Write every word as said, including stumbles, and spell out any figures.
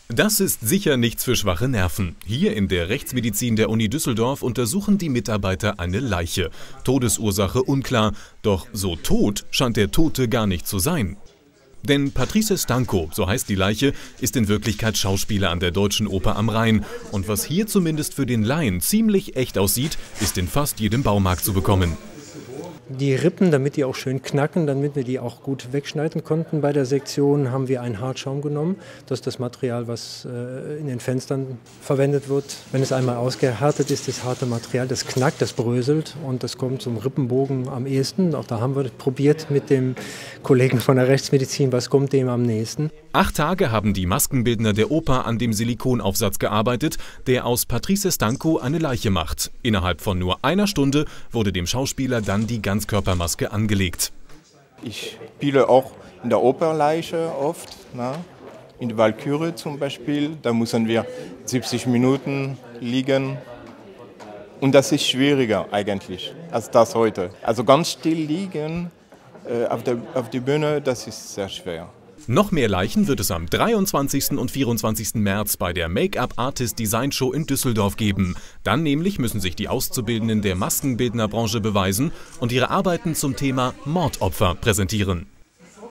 Das ist sicher nichts für schwache Nerven. Hier in der Rechtsmedizin der Uni Düsseldorf untersuchen die Mitarbeiter eine Leiche. Todesursache unklar, doch so tot scheint der Tote gar nicht zu sein. Denn Patrice Stanko, so heißt die Leiche, ist in Wirklichkeit Schauspieler an der Deutschen Oper am Rhein. Und was hier zumindest für den Laien ziemlich echt aussieht, ist in fast jedem Baumarkt zu bekommen. Die Rippen, damit die auch schön knacken, damit wir die auch gut wegschneiden konnten bei der Sektion, haben wir einen Hartschaum genommen. Das ist das Material, was äh, in den Fenstern verwendet wird. Wenn es einmal ausgehärtet ist, das harte Material, das knackt, das bröselt und das kommt zum Rippenbogen am ehesten. Auch da haben wir probiert mit dem Kollegen von der Rechtsmedizin, was kommt dem am nächsten. Acht Tage haben die Maskenbildner der Oper an dem Silikonaufsatz gearbeitet, der aus Patrice Stanko eine Leiche macht. Innerhalb von nur einer Stunde wurde dem Schauspieler dann die Ganzkörpermaske angelegt. Ich spiele auch in der Operleiche oft, ne? In der Walküre zum Beispiel. Da müssen wir siebzig Minuten liegen. Und das ist schwieriger eigentlich als das heute. Also ganz still liegen äh, auf der, auf der Bühne, das ist sehr schwer. Noch mehr Leichen wird es am dreiundzwanzigsten und vierundzwanzigsten März bei der Make-up Artist Design Show in Düsseldorf geben. Dann nämlich müssen sich die Auszubildenden der Maskenbildnerbranche beweisen und ihre Arbeiten zum Thema Mordopfer präsentieren.